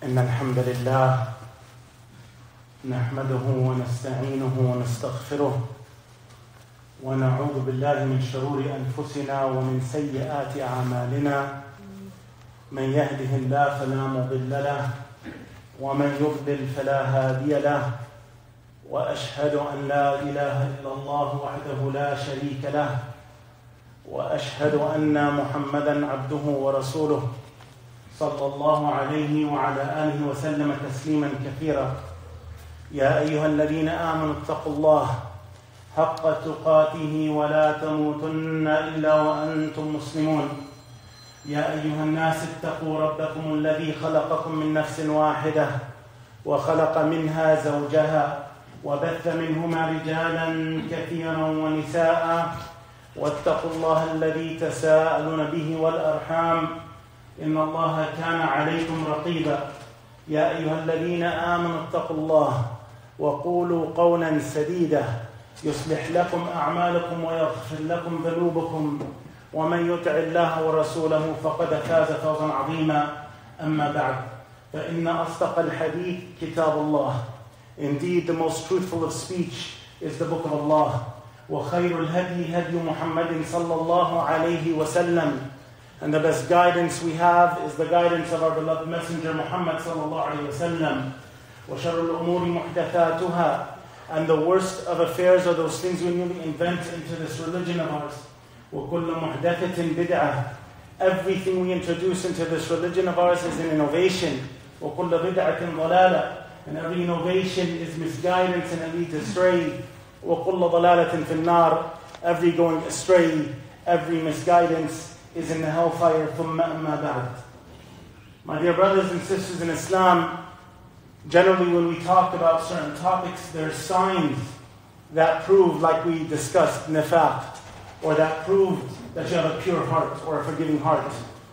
إن الحمد لله نحمده ونستعينه ونستغفره ونعوذ بالله من شرور أنفسنا ومن سيئات أعمالنا من يهده الله فلا مضل له ومن يضلل فلا هادي له وأشهد أن لا إله إلا الله وحده لا شريك له وأشهد أن محمدًا عبده ورسوله صلى الله عليه وعلى آله وسلم تسليما كثيرا. يا أيها الذين آمنوا اتقوا الله حق تقاته ولا تموتن إلا وأنتم مسلمون. يا أيها الناس اتقوا ربكم الذي خلقكم من نفس واحدة وخلق منها زوجها وبث منهما رجالا كثيرا ونساء واتقوا الله الذي تساءلون به والأرحام إن الله كان عليكم رقيبا. يا أيها الذين آمنوا اتقوا الله وقولوا قولا سديدا يصلح لكم أعمالكم ويغفر لكم ذنوبكم ومن يطع الله ورسوله فقد فاز فوزا عظيما. أما بعد فإن أصدق الحديث كتاب الله. Indeed, the most truthful of speech is the book of Allah. وخير الهدي هدي محمد صلى الله عليه وسلم. And the best guidance we have is the guidance of our beloved Messenger Muhammad sallallahu alayhi wa sallam. وَشَرُّ الْأُمُورِ مُحْدَثَاتُهَا. And the worst of affairs are those things we newly invent into this religion of ours. وَكُلُّ مُحْدَثَةٍ بِدْعَةٍ. Everything we introduce into this religion of ours is an innovation. وَكُلُّ بِدْعَةٍ ضَلَالَةٍ. And every innovation is misguidance and it leads astray. وَكُلُّ ضَلَالَةٍ فِي النَّارِ. Every going astray, every misguidance is in the hellfire. ثُمَّ أَمَّا بَعْدٍ. My dear brothers and sisters in Islam, generally when we talk about certain topics, there are signs that prove, like we discussed, nifaq, or that prove that you have a pure heart or a forgiving heart.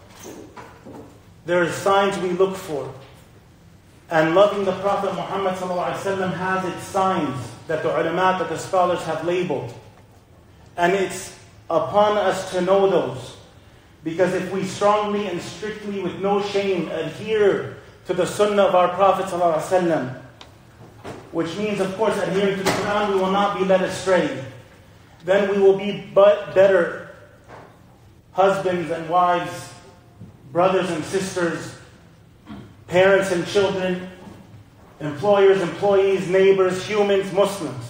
There are signs we look for. And loving the Prophet Muhammad ﷺ has its signs that the ulama, that the scholars have labeled. And it's upon us to know those. Because if we strongly and strictly, with no shame, adhere to the sunnah of our Prophet ﷺ, which means, of course, adhering to the Quran, we will not be led astray. Then we will be but better husbands and wives, brothers and sisters, parents and children, employers, employees, neighbors, humans, Muslims.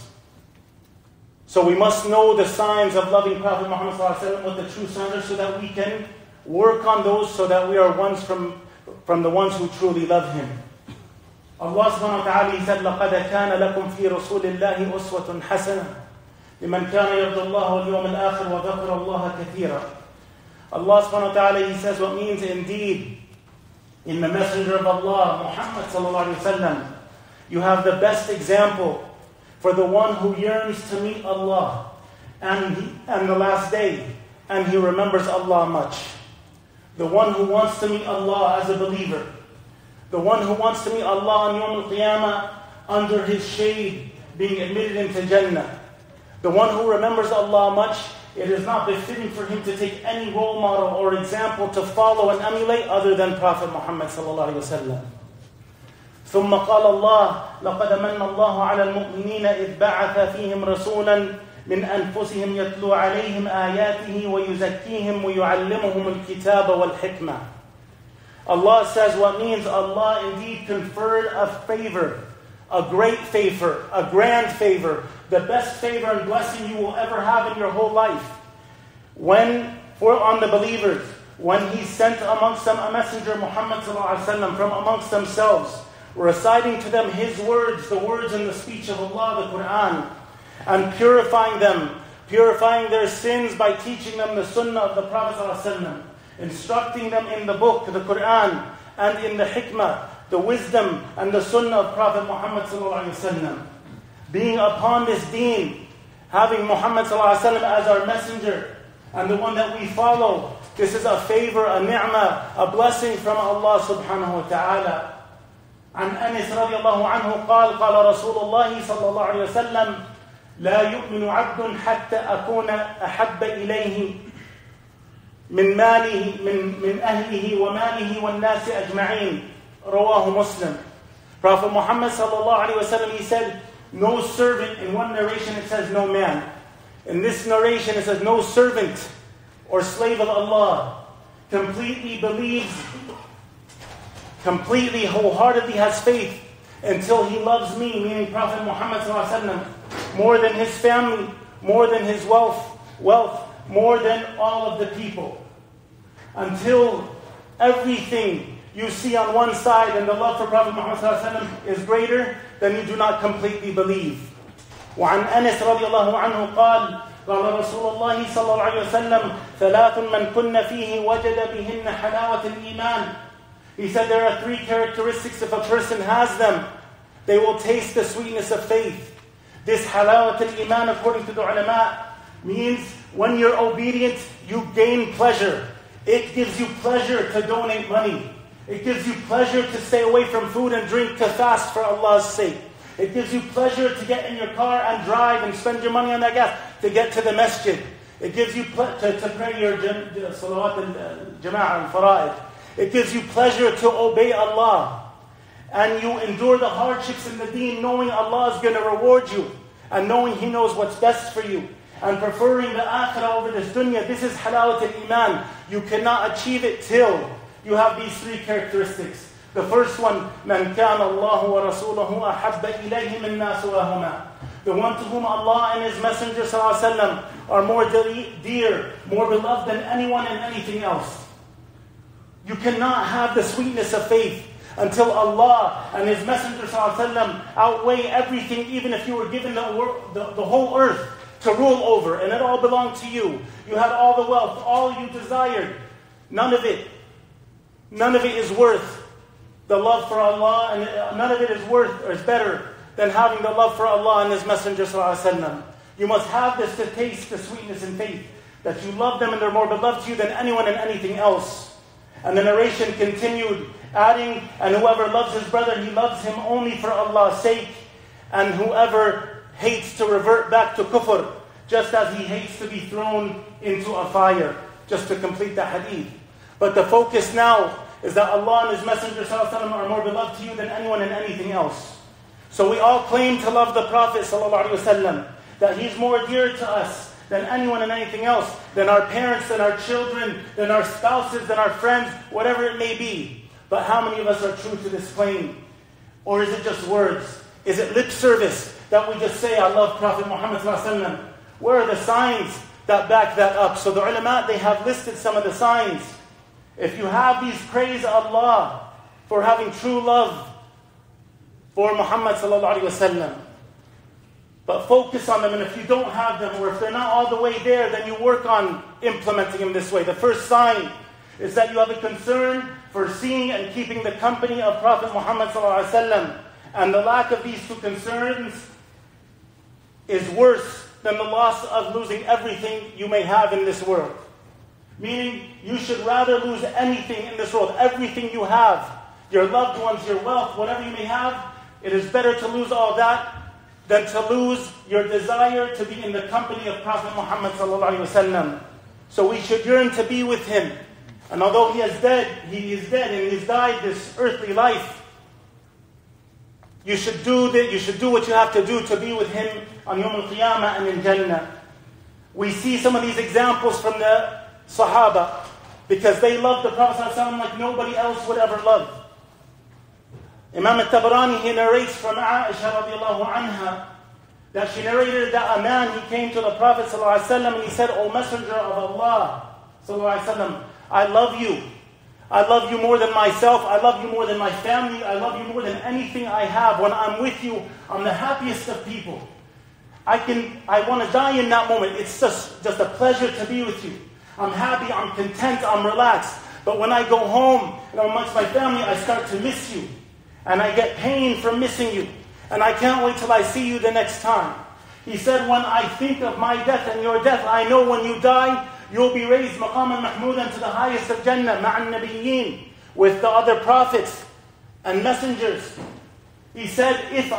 So we must know the signs of loving Prophet Muhammad ﷺ, what the true signs are, so that we can work on those, so that we are ones from the ones who truly love Him. Allah subhanahu wa ta'ala, He said, لَقَدْ كَانَ لَكُمْ فِي رَسُولِ اللَّهِ أُسْوَةٌ حَسَنَةٌ لِمَنْ كَانَ يَرْجُو اللَّهَ وَالْيَوْمَ الْآخِرَ وَذَكَرَ اللَّهَ كَثِيرًا. Allah subhanahu wa ta'ala, He says, what means indeed, in the Messenger of Allah, Muhammad sallallahu alayhi wa sallam, you have the best example for the one who yearns to meet Allah and the last day, and he remembers Allah much. The one who wants to meet Allah as a believer. The one who wants to meet Allah on Yawm al-Qiyamah under His shade, being admitted into Jannah. The one who remembers Allah much, it is not befitting for him to take any role model or example to follow and emulate other than Prophet Muhammad sallallahu alayhi wa sallam. ثم قال الله لقد من الله على المؤمنين إذ بعث فيهم رسولا من أنفسهم يتلو عليهم آياته ويزكيهم ويعلمهم الكتاب والحكمة. Allah says what means Allah indeed conferred a favor, a great favor, a grand favor, the best favor and blessing you will ever have in your whole life. On the believers, when He sent amongst them a messenger, Muhammad ﷺ, from amongst themselves, reciting to them His words, the words and the speech of Allah, the Quran, and purifying their sins by teaching them the sunnah of the Prophet ﷺ, instructing them in the book, the Quran, and in the hikmah, the wisdom and the sunnah of Prophet Muhammad ﷺ. Being upon this deen, having Muhammad ﷺ as our messenger, and the one that we follow, this is a favor, a ni'mah, a blessing from Allah subhanahu wa ta'ala. عن أنس رضي الله عنه قال قال رسول الله صلى الله عليه وسلم لا يؤمن عبد حتى أكون أحب إليه من أهله وماله والناس أجمعين Rawahu Muslim. Prophet Muhammad sallallahu alaihi wasallam, he said, no servant. In one narration it says no man. In this narration it says no servant or slave of Allah completely believes, completely wholeheartedly has faith until he loves me, meaning Prophet Muhammad sallallahu alaihi wasallam, more than his family, more than his wealth, more than all of the people. Until everything you see on one side and the love for Prophet Muhammad ﷺ is greater, then you do not completely believe. وعن أنس رضي الله عنه قال قال رسول الله صلى الله عليه وسلم ثلاث من كن فيه وجد بهن حلاوة الإيمان. He said there are three characteristics. If a person has them, they will taste the sweetness of faith. This halawat al-iman, according to the ulama, means when you're obedient, you gain pleasure. It gives you pleasure to donate money. It gives you pleasure to stay away from food and drink, to fast for Allah's sake. It gives you pleasure to get in your car and drive and spend your money on that gas to get to the masjid. It gives you to pray your salawat al-jama'ah al-fara'id. It gives you pleasure to obey Allah. And you endure the hardships in the deen knowing Allah is going to reward you. And knowing He knows what's best for you. And preferring the akhirah over this dunya. This is halawat al-iman. You cannot achieve it till you have these three characteristics. The first one, مَنْ كَانَ اللَّهُ وَرَسُولُهُ أَحَبَّ إِلَيْهِ مِنْ نَاسُ وَهُمَا. The one to whom Allah and His Messenger ﷺ are more dear, more beloved than anyone and anything else. You cannot have the sweetness of faith until Allah and His Messenger ﷺ outweigh everything, even if you were given the whole earth to rule over, and it all belonged to you. You had all the wealth, all you desired. None of it is worth the love for Allah, and none of it is worth or is better than having the love for Allah and His Messenger ﷺ. You must have this to taste the sweetness and faith, that you love them and they're more beloved to you than anyone and anything else. And the narration continued, adding, and whoever loves his brother, he loves him only for Allah's sake, and whoever hates to revert back to kufr, just as he hates to be thrown into a fire. Just to complete the hadith. But the focus now is that Allah and His Messenger ﷺ are more beloved to you than anyone and anything else. So we all claim to love the Prophet ﷺ, that he's more dear to us than anyone and anything else, than our parents, than our children, than our spouses, than our friends, whatever it may be. But how many of us are true to this claim? Or is it just words? Is it lip service that we just say, I love Prophet Muhammad ﷺ? Where are the signs that back that up? So the ulama, they have listed some of the signs. If you have these, praise Allah for having true love for Muhammad sallallahu alaihi wasallam. But focus on them, and if you don't have them, or if they're not all the way there, then you work on implementing them this way. The first sign is that you have a concern for seeing and keeping the company of Prophet Muhammad sallallahu alaihi wasallam. And the lack of these two concerns is worse than the loss of losing everything you may have in this world. Meaning, you should rather lose anything in this world, everything you have, your loved ones, your wealth, whatever you may have. It is better to lose all that than to lose your desire to be in the company of Prophet Muhammad sallallahu alaihi wasallam. So we should yearn to be with him. And although he is dead and he's died this earthly life, you should do what you have to do to be with him on Yawm al-Qiyamah and in Jannah. We see some of these examples from the Sahaba, because they loved the Prophet ﷺ like nobody else would ever love. Imam al-Tabarani, he narrates from Aisha radiallahu anha, that she narrated that a man, he came to the Prophet ﷺ and he said, O Messenger of Allah ﷺ, I love you. I love you more than myself. I love you more than my family. I love you more than anything I have. When I'm with you, I'm the happiest of people. I want to die in that moment. It's just a pleasure to be with you. I'm happy, I'm content, I'm relaxed. But when I go home and I'm amongst my family, I start to miss you. And I get pain from missing you. And I can't wait till I see you the next time. He said, when I think of my death and your death, I know when you die, you'll be raised maqaman mahmudan to the highest of Jannah, ma'an nabiyyin, with the other prophets and messengers. He said,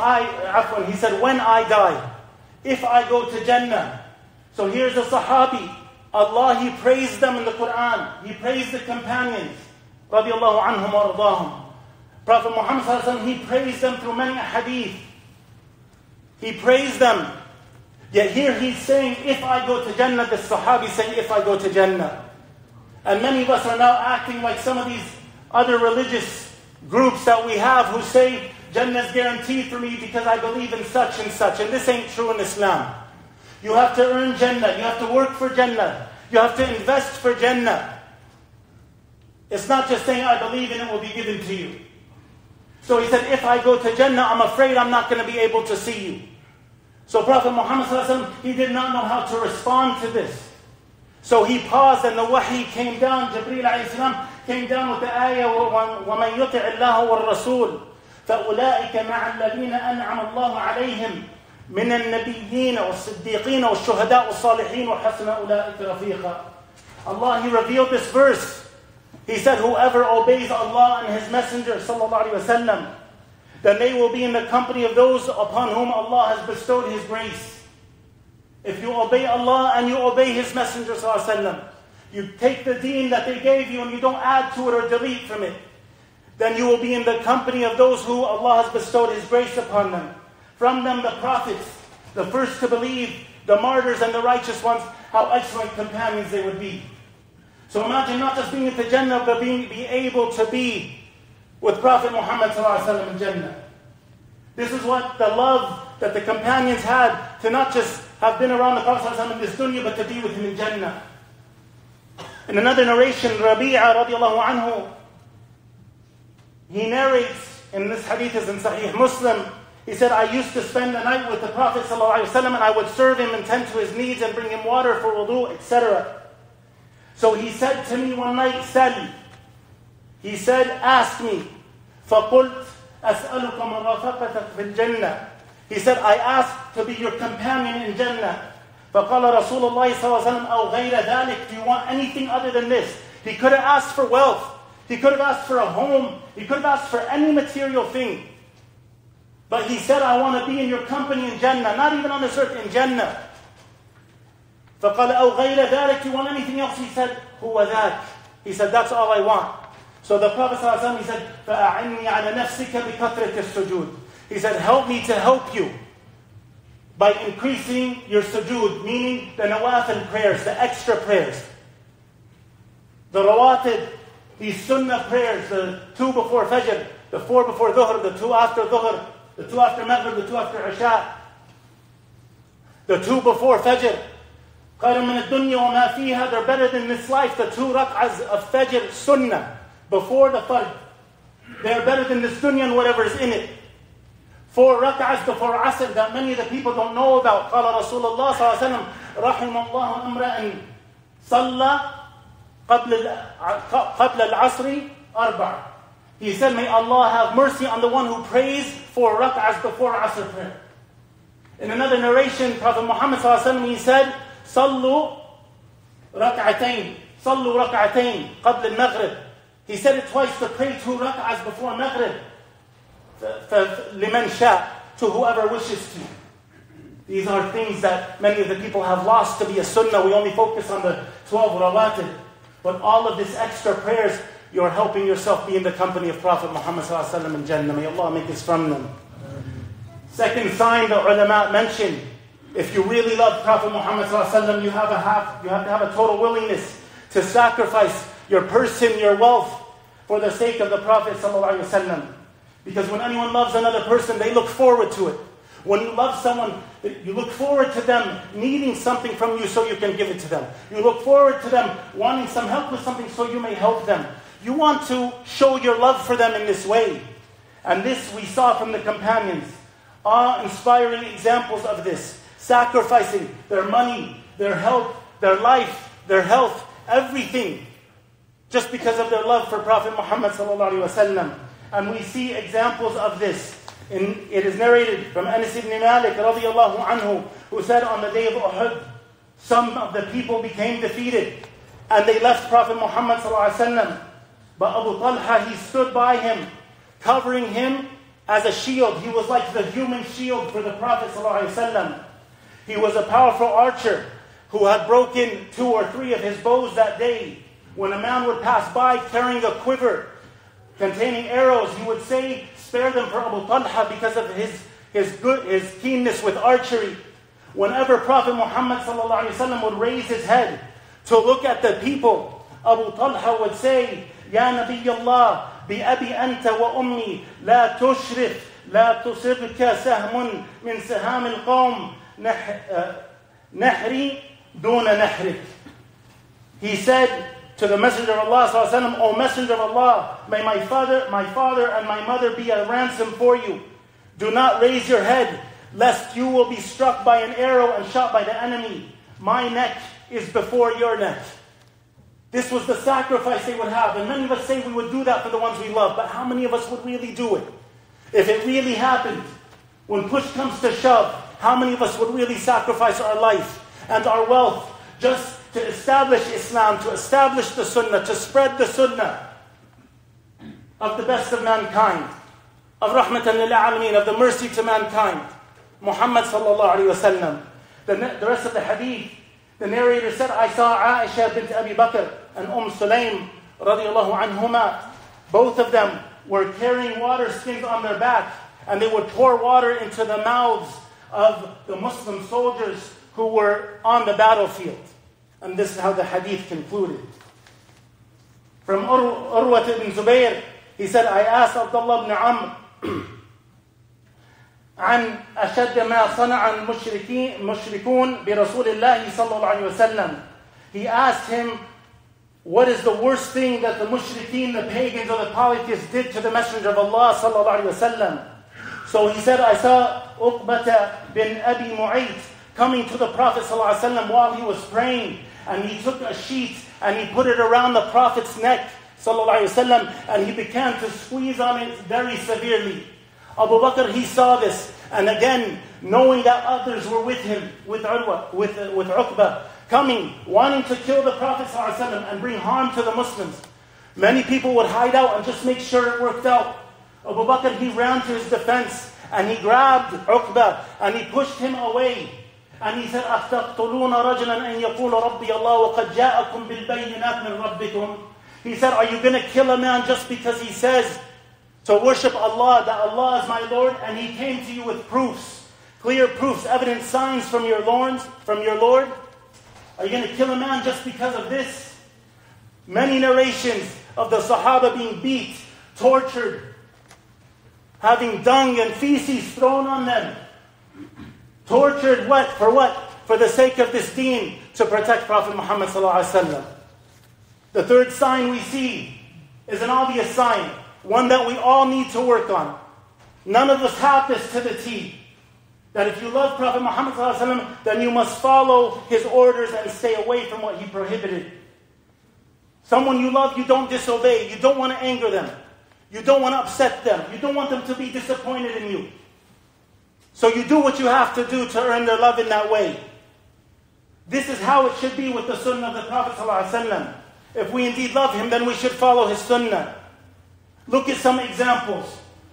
when I die, if I go to Jannah. So here's a Sahabi. Allah, He praised them in the Quran. He praised the companions, radiallahu anhum wa radahum. Prophet Muhammad ﷺ, he praised them through many hadith. He praised them. Yet here he's saying, if I go to Jannah, the Sahabi saying, if I go to Jannah. And many of us are now acting like some of these other religious groups that we have who say, Jannah is guaranteed for me because I believe in such and such. And this ain't true in Islam. You have to earn Jannah. You have to work for Jannah. You have to invest for Jannah. It's not just saying, I believe in it will be given to you. So he said, if I go to Jannah, I'm afraid I'm not going to be able to see you. So Prophet Muhammad ﷺ, he did not know how to respond to this. So he paused and the wahi came down. Jibreel alayhi salam came down with the ayah, وَمَنْ يُطِعِ اللَّهَ وَالرَّسُولِ فَأُولَٰئِكَ مَعَ الَّذِينَ أَنْعَمَ اللَّهُ عَلَيْهِمْ مِنَ النَّبِيِّينَ وَالصِّدِّيقِينَ وَالشُّهَدَاءِ وَالصَّالِحِينَ وَحَسُنَ أُولَٰئِكَ رَفِيقًا. Allah, He revealed this verse. He said, whoever obeys Allah and His Messenger, sallallahu alaihi wasallam, then they will be in the company of those upon whom Allah has bestowed His grace. If you obey Allah and you obey His Messenger, sallallahu alaihi wasallam, you take the deen that they gave you and you don't add to it or delete from it, then you will be in the company of those who Allah has bestowed His grace upon them. From them the prophets, the first to believe, the martyrs and the righteous ones, how excellent companions they would be. So imagine not just being into Jannah, but be able to be with Prophet Muhammad ﷺ in Jannah. This is what the love that the companions had, to not just have been around the Prophet ﷺ in this dunya, but to be with him in Jannah. In another narration, Rabi'a radiallahu anhu, he narrates, in this hadith is in Sahih Muslim, he said, I used to spend the night with the Prophet ﷺ and I would serve him and tend to his needs and bring him water for wudu, etc. So he said to me one night, Sal. He said, ask me. فَقُلْتْ أَسْأَلُكَ مَرَافَقَتَكَ فِي الْجَنَّةِ. He said, I asked to be your companion in Jannah. فَقَالَ رَسُولُ اللَّهِ صَلَّى اللَّهُ عَلَيْهِ وَسَلَّمَ أَوْ غَيْرَ ذَلِكَ. Do you want anything other than this? He could have asked for wealth. He could have asked for a home. He could have asked for any material thing. But he said, I want to be in your company in Jannah. Not even on this earth, in Jannah. فَقَالَ أَوْ غَيْرَ ذَلِكَ. Do you want anything else? He said, هُوَ ذَاكَ. He said, that's all I want. So the Prophet ﷺ, he said, فَأَعِنِّي عَلَى نَفْسِكَ بِكَثْرَةِ السُّجُودِ. He said, help me to help you by increasing your sujood, meaning the nawafil prayers, the extra prayers. The rawatib, these sunnah prayers, the 2 before Fajr, the 4 before Dhuhr, the 2 after Dhuhr, the 2 after Maghrib, the 2 after Isha, the 2 before Fajr. خَيْرٌ مِنَ الدُّنْيَا وَمَا فِيهَا. They're better than this life. The 2 rak'ahs of Fajr, sunnah, before the Fajr. They're better than this dunya and whatever is in it. 4 rak'ahs before Asr that many of the people don't know about. قال رسول الله صلى الله عليه وسلم رحم الله امرأ صلى قبل العصر 4. He said, may Allah have mercy on the one who prays 4 rak'ahs before Asr prayer. In another narration, Prophet Muhammad صلى الله عليه وسلم, he said, صلوا ركعتين صلوا ركعتين قبل المغرب. He said it twice, to pray 2 rak'ahs before Maghrib. لمن شاء, to whoever wishes to. These are things that many of the people have lost to be a sunnah. We only focus on the 12 rawatib. But all of this extra prayers, you're helping yourself be in the company of Prophet Muhammad ﷺ in Jannah. May Allah make us from them. Second sign the ulama mentioned, if you really love Prophet Muhammad ﷺ, you have to have a total willingness to sacrifice your person, your wealth, for the sake of the Prophet ﷺ. Because when anyone loves another person, they look forward to it. When you love someone, you look forward to them needing something from you so you can give it to them. You look forward to them wanting some help with something so you may help them. You want to show your love for them in this way. And this we saw from the companions. Awe-inspiring examples of this. Sacrificing their money, their health, their life, their health, everything, just because of their love for Prophet Muhammad sallallahu alaihi wasallam. And we see examples of this. It is narrated from Anas ibn Malik radiallahu anhu, who said on the day of Uhud, some of the people became defeated and they left Prophet Muhammad sallallahu alaihi wasallam. But Abu Talha, he stood by him, covering him as a shield. He was like the human shield for the Prophet sallallahu alaihi wasallam. He was a powerful archer who had broken 2 or 3 of his bows that day. When a man would pass by carrying a quiver, containing arrows, he would say, spare them for Abu Talha because of his keenness with archery. Whenever Prophet Muhammad ﷺ would raise his head to look at the people, Abu Talha would say, Ya Nabi Allah, bi abi anta wa ummi, la tushrif, la tusibka sahmun min saham al-qawm, nahri duna nahrik. He said to the Messenger of Allah ﷺ, O Messenger of Allah, may my father and my mother be a ransom for you. Do not raise your head, lest you will be struck by an arrow and shot by the enemy. My neck is before your neck. This was the sacrifice they would have. And many of us say we would do that for the ones we love. But how many of us would really do it? If it really happened, when push comes to shove, how many of us would really sacrifice our life and our wealth just to establish Islam, to establish the Sunnah, to spread the Sunnah of the best of mankind, of rahmatan lil alameen, of the mercy to mankind, Muhammad sallallahu alaihi wasallam. The rest of the hadith, the narrator said, I saw Aisha bint Abi Bakr and Sulaym radiyallahu anhuma. Both of them were carrying water skins on their back, and they would pour water into the mouths of the Muslim soldiers who were on the battlefield. And this is how the hadith concluded. From Urwa ibn Zubayr, he said, I asked Abdullah ibn Amr عن أشد ما صنع المشركون برسول الله صلى الله عليه وسلم. He asked him, what is the worst thing that the mushrikeen, the pagans or the polytheists did to the Messenger of Allah صلى الله عليه وسلم? So he said, I saw Uqbata bin Abi Mu'ayt coming to the Prophet صلى الله عليه وسلم while he was praying, and he took a sheet and he put it around the Prophet's neck صلى الله عليه وسلم, and he began to squeeze on it very severely. Abu Bakr, he saw this, and again, knowing that others were with him, with Uqba, coming, wanting to kill the Prophet ﷺ and bring harm to the Muslims. Many people would hide out and just make sure it worked out. Abu Bakr, he ran to his defense, and he grabbed Uqba, and he pushed him away. And he said, أَفْتَقْتُلُونَ رَجُلًا أَنْ يَقُولَ رَبِّيَ اللَّهُ وَقَدْ جَاءَكُمْ بِالْبَيِّنَاتِ مِنْ رَبِّكُمْ. He said, are you going to kill a man just because he says to worship Allah, that Allah is my Lord, and He came to you with proofs, clear proofs, evident signs from your Lord? Are you going to kill a man just because of this? Many narrations of the Sahaba being beat, tortured, having dung and feces thrown on them. Tortured what? For what? For the sake of this deen, to protect Prophet Muhammad ﷺ. The third sign we see is an obvious sign, one that we all need to work on. None of us have this to the T. That if you love Prophet Muhammad ﷺ, then you must follow his orders and stay away from what he prohibited. Someone you love, you don't disobey. You don't want to anger them. You don't want to upset them. You don't want them to be disappointed in you. So you do what you have to do to earn their love in that way. This is how it should be with the Sunnah of the Prophet ﷺ. If we indeed love him, then we should follow his Sunnah. Look at some examples.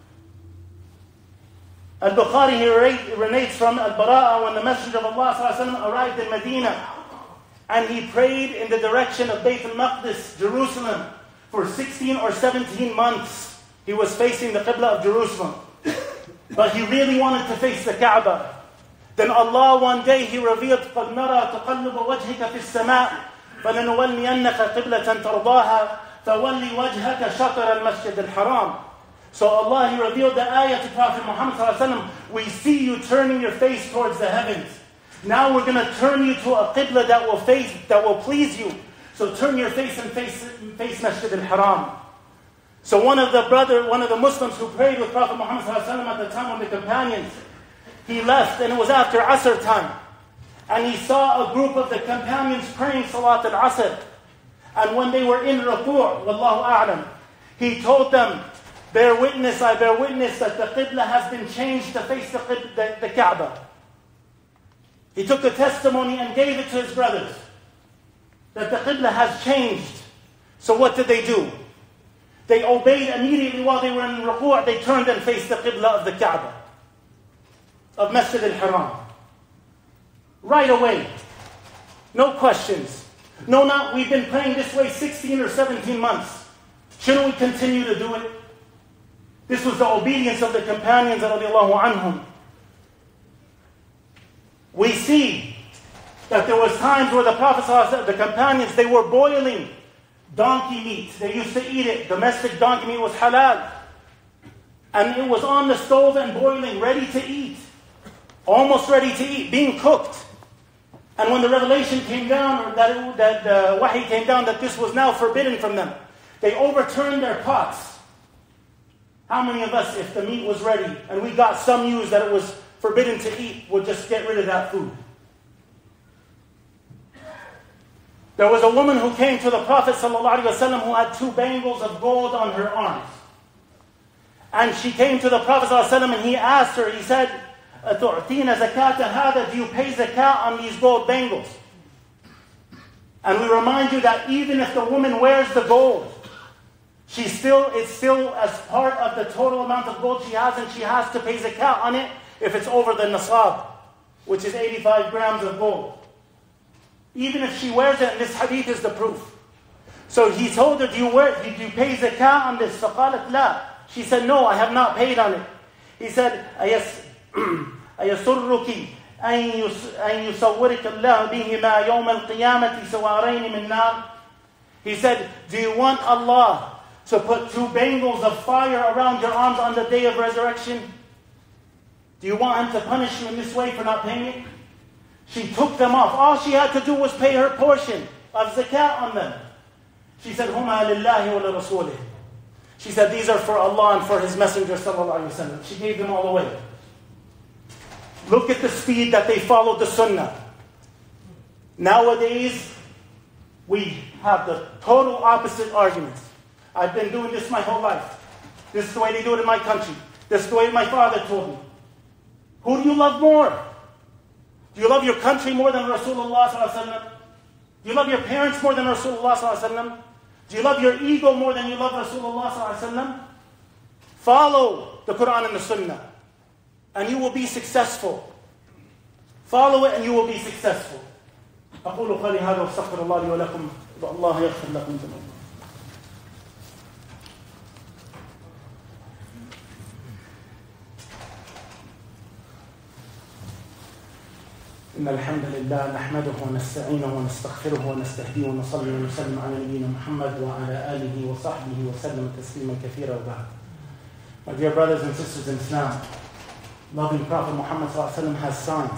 Al-Bukhari, he relates from Al-Bara'a when the Messenger of Allah ﷺ arrived in Medina, and he prayed in the direction of Bayt al-Maqdis, Jerusalem, for 16 or 17 months. He was facing the Qibla of Jerusalem. But he really wanted to face the Kaaba. Then Allah one day, He revealed, قَدْ نَرَى تُقَلُّبَ وَجْهِكَ فِي السَّمَاءِ فَلَنُوَلِّيَنَّكَ قِبْلَةً تَرْضَاهَا فَوَلِّ وَجْهَكَ شَطْرَ الْمَسْجِدِ الْحَرَامِ. So Allah, He revealed the ayah to Prophet Muhammad ﷺ, we see you turning your face towards the heavens. Now we're going to turn you to a qibla that will please you. So turn your face and face Masjid al-Haram. So one of the Muslims who prayed with Prophet Muhammad ﷺ at the time of the companions, he left, and it was after Asr time. And he saw a group of the companions praying Salat al-Asr. And when they were in ruku', wallahu a'lam, he told them, I bear witness that the Qibla has been changed to face the Kaaba. He took the testimony and gave it to his brothers, that the Qibla has changed. So what did they do? They obeyed immediately while they were in ruku', they turned and faced the Qibla of the Kaaba, of Masjid al-Haram. Right away. No questions. No, not we've been praying this way 16 or 17 months. Shouldn't we continue to do it? This was the obedience of the companions radiallahu anhum. We see that there was times where the Prophet, the companions, they were boiling donkey meat. They used to eat it. Domestic donkey meat was halal. And it was on the stove and boiling, ready to eat. Almost ready to eat, being cooked. And when the revelation came down, or that the wahi came down, that this was now forbidden from them, they overturned their pots. How many of us, if the meat was ready and we got some news that it was forbidden to eat, would just get rid of that food? There was a woman who came to the Prophet ﷺ who had 2 bangles of gold on her arms. And she came to the Prophet ﷺ and he asked her, he said, أَتُعْتِينَ زَكَاةَ هَذَا? Do you pay zakah on these gold bangles? And we remind you that even if the woman wears the gold, it's still as part of the total amount of gold she has, and she has to pay zakah on it if it's over the nasab, which is 85 grams of gold. Even if she wears it, and this hadith is the proof. So he told her, did you pay zakah on this? فَقَالَتْ لَا. She said, no, I have not paid on it. He said, أَيَسُرُّكِ أَن يُصَوِّرِكَ اللَّهُ بِهِمَا يَوْمَ الْقِيَامَةِ سَوَارَيْنِ مِنْ نَارٍ. He said, do you want Allah to put 2 bangles of fire around your arms on the day of resurrection? Do you want Him to punish you in this way for not paying it? She took them off. All she had to do was pay her portion of zakat on them. She said, هُمَا لِلَّهِ وَلِرَسُولِهِ. She said, these are for Allah and for His Messenger sallallahu alaihi wasallam. She gave them all away. Look at the speed that they followed the sunnah. Nowadays, we have the total opposite arguments. I've been doing this my whole life. This is the way they do it in my country. This is the way my father told me. Who do you love more? Do you love your country more than Rasulullah sallallahu alaihi wasallam? Do you love your parents more than Rasulullah sallallahu alaihi wasallam? Do you love your ego more than you love Rasulullah sallallahu alaihi wasallam? Follow the Quran and the Sunnah, and you will be successful. Follow it and you will be successful. أقول قولي هذا واستغفر الله لي ولكم والله يغفر لكم ذنوبكم. إن الحمد لله نحمده ونستعينه ونستغفره ونستهديه ونصلي ونسلم على نبينا محمد وعلى آله وصحبه وسلم تسليما كثيرا وبعد. My dear brothers and sisters in Islam, loving Prophet Muhammad ﷺ has signs.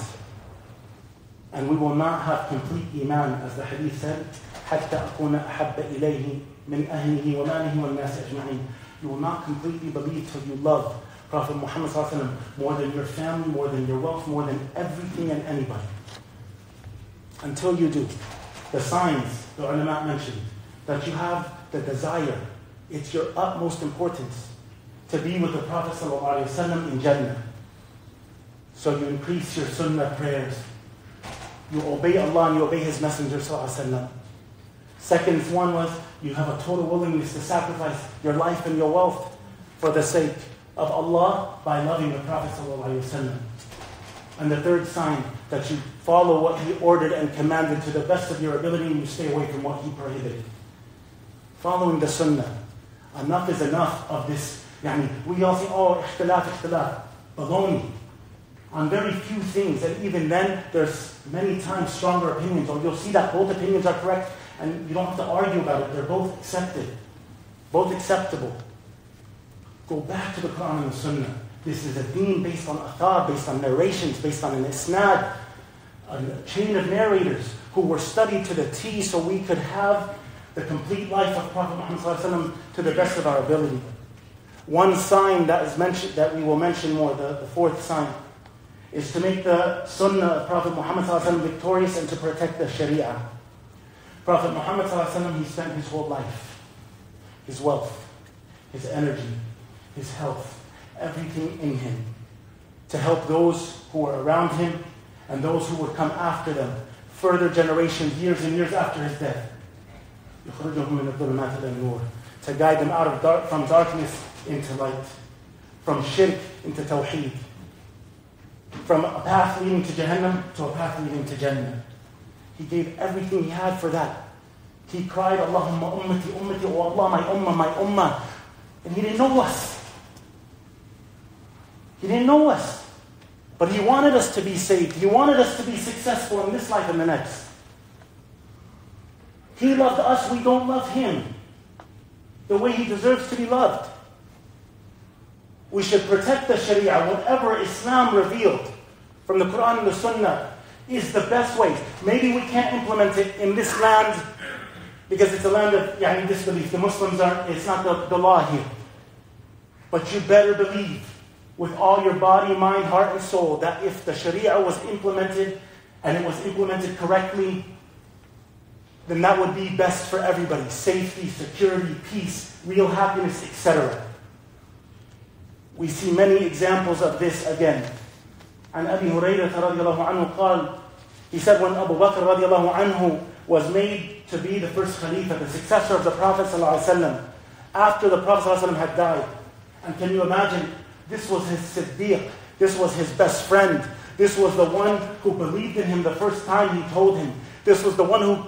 And we will not have complete iman, as the hadith said, حتى أكون أحب إليه من أهله وماله والناس أجمعين. You will not completely believe till you love Prophet Muhammad ﷺ more than your family, more than your wealth, more than everything and anybody. Until you do. The signs the ulama mentioned, that you have the desire, it's your utmost importance to be with the Prophet ﷺ in Jannah. So you increase your sunnah prayers. You obey Allah and you obey His Messenger ﷺ. Second one was, you have a total willingness to sacrifice your life and your wealth for the sake of Allah by loving the Prophet ﷺ. And the third sign, that you follow what He ordered and commanded to the best of your ability and you stay away from what He prohibited. Following the sunnah. Enough is enough of this. We all say, oh, ikhtilaf. Baloney. On very few things, and even then, there's many times stronger opinions, or you'll see that both opinions are correct, and you don't have to argue about it. They're both accepted, both acceptable. Go back to the Quran and the Sunnah. This is a deen based on athar, based on narrations, based on an isnad, a chain of narrators who were studied to the T so we could have the complete life of Prophet Muhammad ﷺ to the best of our ability. One sign that is mentioned, that we will mention more, the fourth sign, is to make the sunnah of Prophet Muhammad ﷺ victorious and to protect the sharia. Prophet Muhammad ﷺ, he spent his whole life, his wealth, his energy, his health, everything in him, to help those who were around him and those who would come after them, further generations, years and years after his death. To guide them out of from darkness into light, from shirk into tawheed, from a path leading to Jahannam to a path leading to Jannah. He gave everything he had for that. He cried, Allahumma ummati, ummati, oh Allah, my ummah, my ummah. And he didn't know us. He didn't know us. But he wanted us to be saved. He wanted us to be successful in this life and the next. He loved us, we don't love him the way he deserves to be loved. We should protect the Sharia. Whatever Islam revealed from the Quran and the Sunnah is the best way. Maybe we can't implement it in this land because it's a land of disbelief. The Muslims aren't, it's not the law here. But you better believe with all your body, mind, heart, and soul that if the Sharia was implemented and it was implemented correctly, then that would be best for everybody. Safety, security, peace, real happiness, etc. We see many examples of this again. And Abi Hurayrah radiallahu anhu قال, he said when Abu Bakr radiallahu anhu was made to be the first Khalifa, the successor of the Prophet sallallahu alaihi wasallam, after the Prophet sallallahu alaihi wasallam had died. And can you imagine, this was his Siddiq, this was his best friend, this was the one who believed in him the first time he told him, this was the one who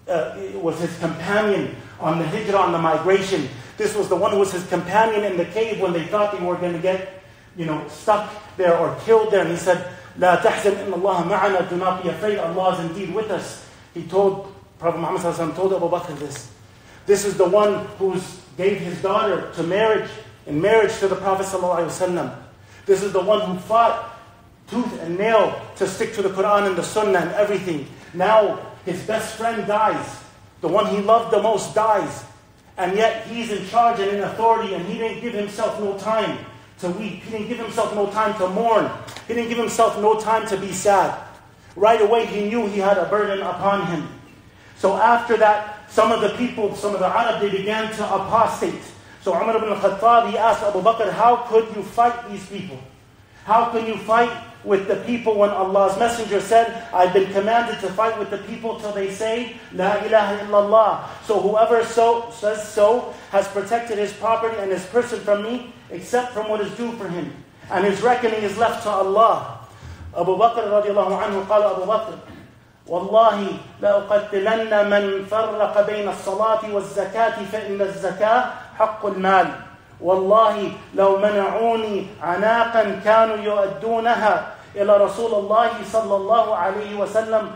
was his companion on the hijrah, on the migration. This was the one who was his companion in the cave when they thought they were going to get, stuck there or killed there. And he said, "La tahzan inna Allah ma'ana." Do not be afraid. Allah is indeed with us. He told Prophet Muhammad sallallahu alaihi wasallam, told Abu Bakr this. This is the one who gave his daughter to marriage, in marriage to the Prophet sallallahu alaihi wasallam. This is the one who fought tooth and nail to stick to the Quran and the Sunnah and everything. Now his best friend dies. The one he loved the most dies. And yet he's in charge and in authority, and he didn't give himself no time to weep. He didn't give himself no time to mourn. He didn't give himself no time to be sad. Right away he knew he had a burden upon him. So after that, some of the people, some of the Arab, they began to apostate. So Umar ibn al-Khattab, he asked Abu Bakr, how could you fight these people? How can you fight with the people when Allah's Messenger said, I've been commanded to fight with the people till they say, La ilaha illallah. So whoever says so has protected his property and his person from me, except from what is due for him. And his reckoning is left to Allah. Abu Bakr radiallahu anhu, قال Abu Bakr, والله لأقتلن من فرق بين الصلاة والزكاة فإن الزكاة حق المال. والله لو منعوني عناقا كانوا يؤدونها إلى رسول الله صلى الله عليه وسلم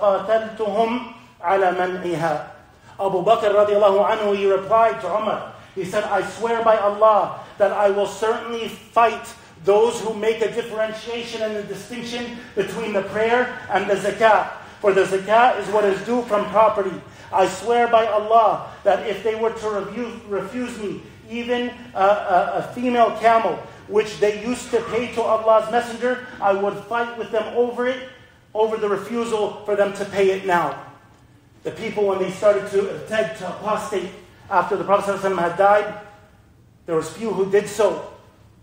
لقاتلتهم على منعها. Abu Bakr radiallahu anhu, he replied to Umar, he said, I swear by Allah that I will certainly fight those who make a differentiation and a distinction between the prayer and the zakah. For the zakah is what is due from property. I swear by Allah that if they were to refuse me even a female camel, which they used to pay to Allah's Messenger, I would fight with them over it, over the refusal for them to pay it now. The people, when they started to attempt to apostate after the Prophet ﷺ had died, there was few who did so.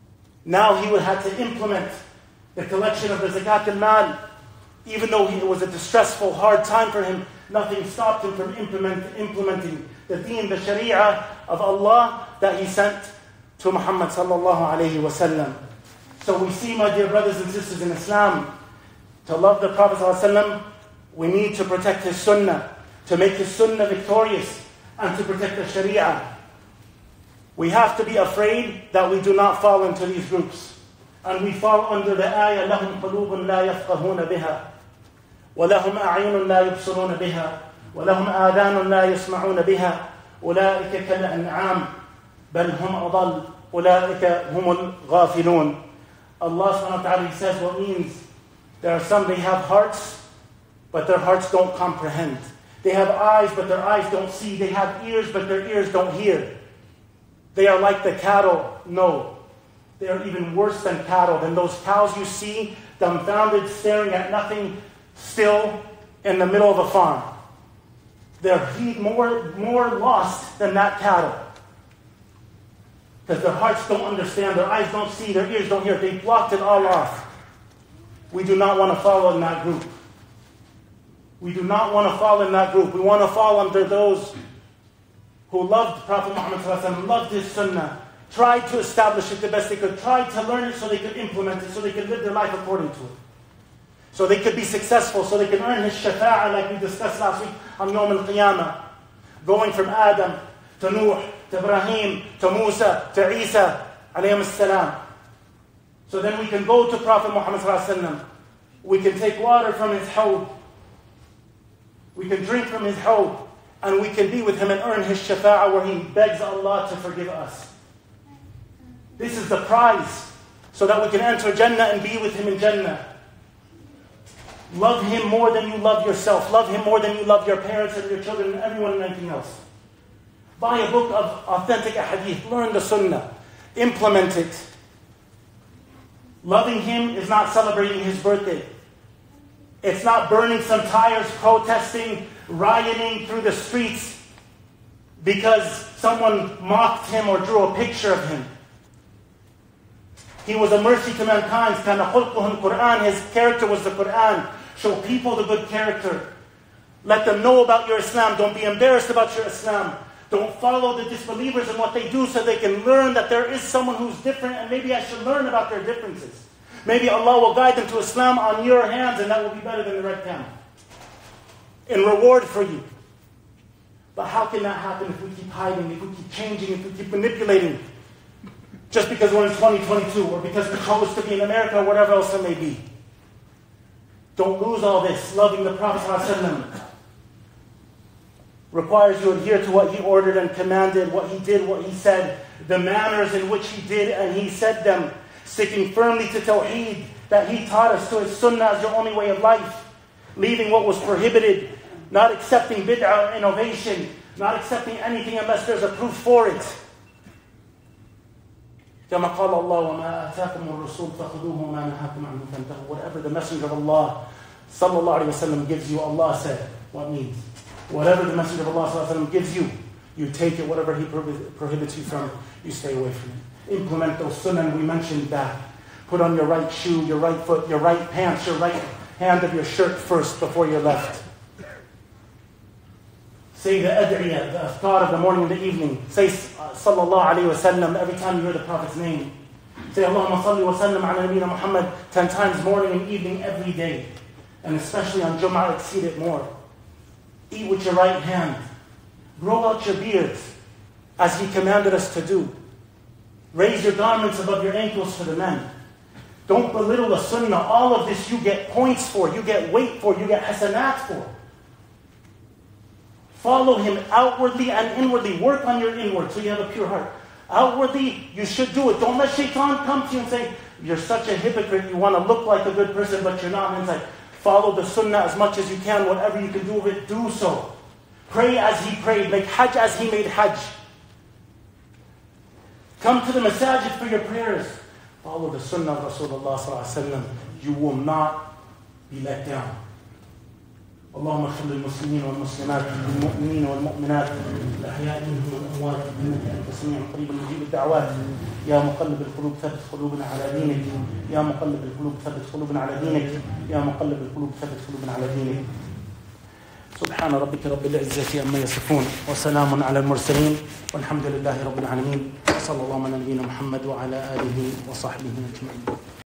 Now he would have to implement the collection of the zakat al-mal. Even though it was a distressful, hard time for him, nothing stopped him from implementing the deen, the sharia of Allah that he sent to Muhammad sallallahu alayhi wa sallam. So we see, my dear brothers and sisters in Islam, to love the Prophet sallallahu alayhi wa sallam, we need to protect his sunnah, to make his sunnah victorious, and to protect the sharia. We have to be afraid that we do not fall into these groups. And we fall under the ayah, لَهُمْ قُلُوبٌ لَا يَفْقَهُونَ بِهَا وَلَهُمْ أَعْيُنٌ لَا يُبْصِرُونَ بِهَا وَلَهُمْ آذَانٌ لَا يَسْمَعُونَ بِهَا أُولَٰئِكَ كَالْأَنْعَامِ بَلْ هُمْ أَضَلُّ أُولَٰئِكَ هُمُ الْغَافِلُونَ. Allah subhanahu wa ta'ala, he says what means there are some, they have hearts, but their hearts don't comprehend. They have eyes, but their eyes don't see. They have ears, but their ears don't hear. They are like the cattle. No, they are even worse than cattle, than those cows you see, dumbfounded, staring at nothing, still in the middle of a farm. They're more lost than that cattle. Because their hearts don't understand, their eyes don't see, their ears don't hear. They blocked it all off. We do not want to follow in that group. We do not want to fall in that group. We want to fall under those who loved Prophet Muhammad, loved his sunnah, tried to establish it the best they could, tried to learn it so they could implement it, so they could live their life according to it. So they could be successful, so they could earn his shafa'ah like we discussed last week on Yawm al-Qiyamah. going from Adam to Nuh, to Ibrahim, to Musa, to Isa, alayhim as-salam. So then we can go to Prophet Muhammad sallallahu alaihi wasallam. We can take water from his hawd. We can drink from his hawd. And we can be with him and earn his shafa'ah where he begs Allah to forgive us. This is the prize so that we can enter Jannah and be with him in Jannah. Love him more than you love yourself. Love him more than you love your parents and your children and everyone and anything else. Buy a book of authentic ahadith. Learn the sunnah. Implement it. Loving him is not celebrating his birthday. It's not burning some tires, protesting, rioting through the streets because someone mocked him or drew a picture of him. He was a mercy to mankind. كَانَ خُلْقُهُ الْقُرْآنِ. His character was the Qur'an. Show people the good character. Let them know about your Islam. Don't be embarrassed about your Islam. Don't follow the disbelievers in what they do so they can learn that there is someone who's different and maybe I should learn about their differences. Maybe Allah will guide them to Islam on your hands and that will be better than the right hand. In reward for you. But how can that happen if we keep hiding, if we keep changing, if we keep manipulating? Just because we're in 2022 or because we chose to be in America or whatever else it may be. Don't lose all this. Loving the Prophet ﷺ requires you adhere to what he ordered and commanded, what he did, what he said, the manners in which he did and he said them, sticking firmly to Tawheed that he taught us, to his sunnah as your only way of life, leaving what was prohibited, not accepting bid'ah or innovation, not accepting anything unless there's a proof for it. كما قال الله وما آتاكم الرسول فخذوه وما نهاكم عنه فانتهوا. Whatever the Messenger of Allah sallallahu alaihi wasallam gives you, Allah said, what means? Whatever the Messenger of Allah sallallahu alaihi wasallam gives you, you take it. Whatever he prohibits you from, you stay away from it. Implement those sunnah we mentioned back. Put on your right shoe, your right foot, your right pants, your right hand of your shirt first before your left. Say the ad'iyah, the afkar of the morning and the evening. Say sallallahu alayhi wa sallam every time you hear the Prophet's name. Say Allahumma salli wa sallam ala nabiyyina Muhammad 10 times morning and evening every day. And especially on Jum'ah, exceed it more. Eat with your right hand. Grow out your beards as he commanded us to do. Raise your garments above your ankles for the men. Don't belittle the sunnah. All of this you get points for, you get weight for, you get hasanat for. Follow him outwardly and inwardly. Work on your inward so you have a pure heart. Outwardly, you should do it. Don't let shaitan come to you and say, you're such a hypocrite, you want to look like a good person, but you're not inside. Follow the sunnah as much as you can. Whatever you can do with it, do so. Pray as he prayed. Make hajj as he made hajj. Come to the masajid for your prayers. Follow the sunnah of Rasulullah sallallahu alaihi wasallam. You will not be let down. اللهم اغفر للمسلمين والمسلمات والمؤمنين والمؤمنات الأحياء منهم والأموات إنك أنت سميع قريب مجيب الدعوات يا مقلب القلوب ثبت قلوبنا على دينك يا مقلب القلوب ثبت قلوبنا على دينك يا مقلب القلوب ثبت قلوبنا على دينك سبحان ربك رب العزة عما يصفون وسلام على المرسلين والحمد لله رب العالمين صلى الله على نبينا محمد وعلى آله وصحبه أجمعين.